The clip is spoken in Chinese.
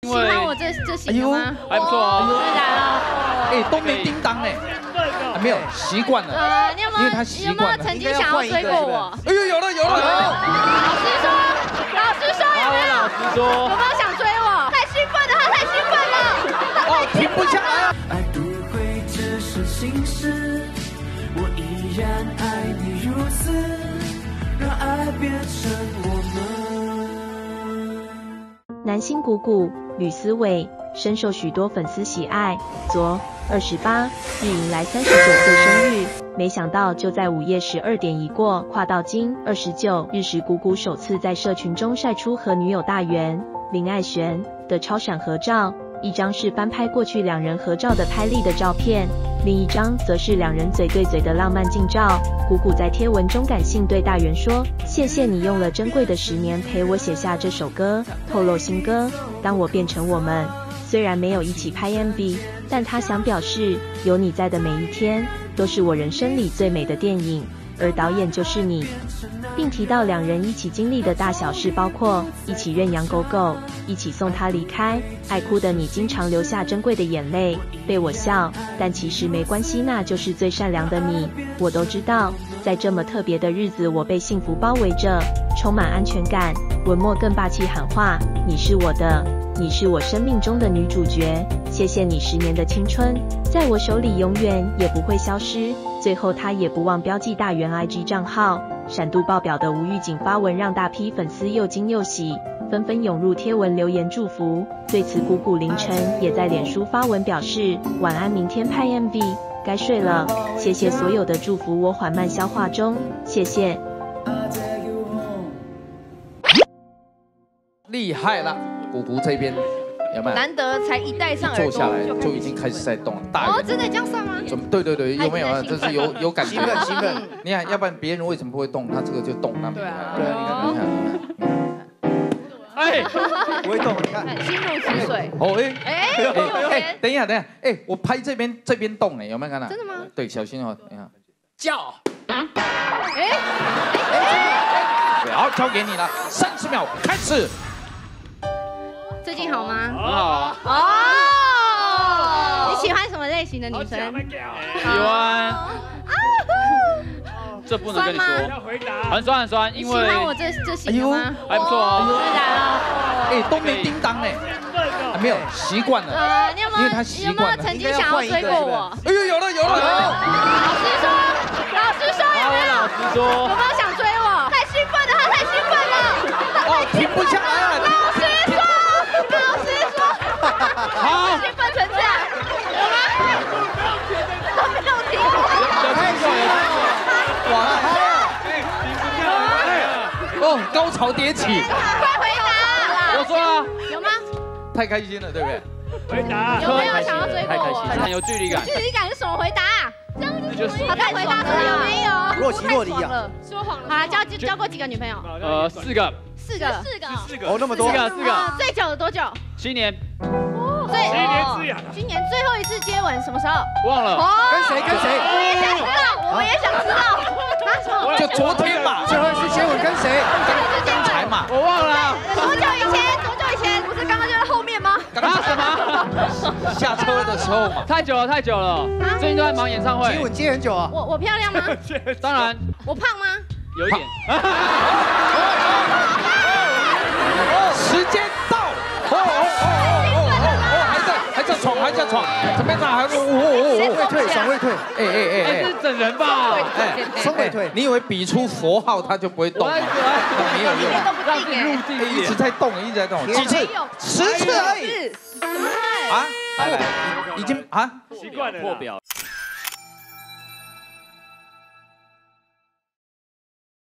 喜欢我这型的吗？ 还不错哦。 真的假的？ 哎，都没叮当哎，没有习惯了。 你有没有？ 因为他习惯了。 曾经想要追过我？ 哎呦，有了。 老师说有没有？ 老师说有没有想追我？太兴奋了，他太兴奋了。 哦，停不下来了。 爱不会只是心事，我依然爱你如此，让爱变成我们。 男星谷谷吕思伟深受许多粉丝喜爱。昨28日迎来39岁生日，没想到就在午夜12点一过，跨到今29日时，谷谷首次在社群中晒出和女友大圆林爱璇的超闪合照。一张是翻拍过去两人合照的拍立的照片，另一张则是两人嘴对嘴的浪漫近照。谷谷在贴文中感性对大圆说：“谢谢你用了珍贵的10年陪我写下这首歌，透露新歌。当我变成我们，虽然没有一起拍 MV， 但他想表示，有你在的每一天，都是我人生里最美的电影。而导演就是你。”并提到两人一起经历的大小事，包括一起认养狗狗，一起送他离开，爱哭的你经常流下珍贵的眼泪，被我笑，但其实没关系，那就是最善良的你。我都知道，在这么特别的日子，我被幸福包围着，充满安全感。文末更霸气喊话：你是我的，你是我生命中的女主角，谢谢你10年的青春，在我手里永远也不会消失。最后他也不忘标记大圆 IG 账号，闪度爆表的吴玉景发文让大批粉丝又惊又喜，纷纷涌入贴文留言祝福。对此谷谷凌晨也在脸书发文表示：晚安，明天拍 MV， 该睡了，谢谢所有的祝福，我缓慢消化中，谢谢。 厉害了，谷谷这边有没有？ 难得才一戴上耳朵坐下来就已经开始在动了。大哦，真的这样算吗？ 对，有没有啊？这是有感觉， 兴奋。 你看，要不然别人为什么不会动？他这个就动，那对啊， 你看。 哎， 不会动，你看。 心如止水。 哦，等一下，我拍这边动哎，有没有看到？ 真的吗？ 对，小心哦，你看。 叫。 好，交给你了，30秒开始。 最近好吗？ 很好啊。 哦，你喜欢什么类型的女生？ 喜欢。这不能跟你说。很酸，因为。 喜欢我这型的吗？ 还不错哦。 真的假的？ 哎，都没叮当哎，没有习惯了。 你有没有？ 因为他习惯了。 曾经想要追过我？ 哎呦，有了。 老师说有没有？ 老师说有没有想追我？太兴奋了，他太兴奋了。 哦，停不下来了。 老师说， 好， 兴奋成这样，有吗？都没有停。 哇！哦，高潮迭起。 快回答！ 我说了。 有吗？ 太开心了，对不对？ 回答。 有没有想要追过我？ 很有距离感。 距离感是什么回答？这样子就是好，再回答说有没有？ 若即若离啊！ 说谎了。好了，交过几个女朋友 ？4个。 4个。 哦，那么多。 4个。 最久的多久 ？7年。 今年最后一次接吻什么时候？ 忘了。 跟谁？ 我也想知道。 就昨天嘛。 最后一次接吻跟谁？ 刚才嘛。 我忘了。 多久以前？不是刚刚就在后面吗？ 什么？ 下车的时候嘛。 太久了。最近都在忙演唱会。 接吻接很久啊。 我漂亮吗？ 当然。 我胖吗？ 有一点。 时间到。还在闯，怎么样？还爽未退。 哎，是整人吧？ 双尾退。 你以为比出佛号他就不会动吗？没有用，一直在动，几次？10次而已。啊，来，已经啊， 习惯了破表。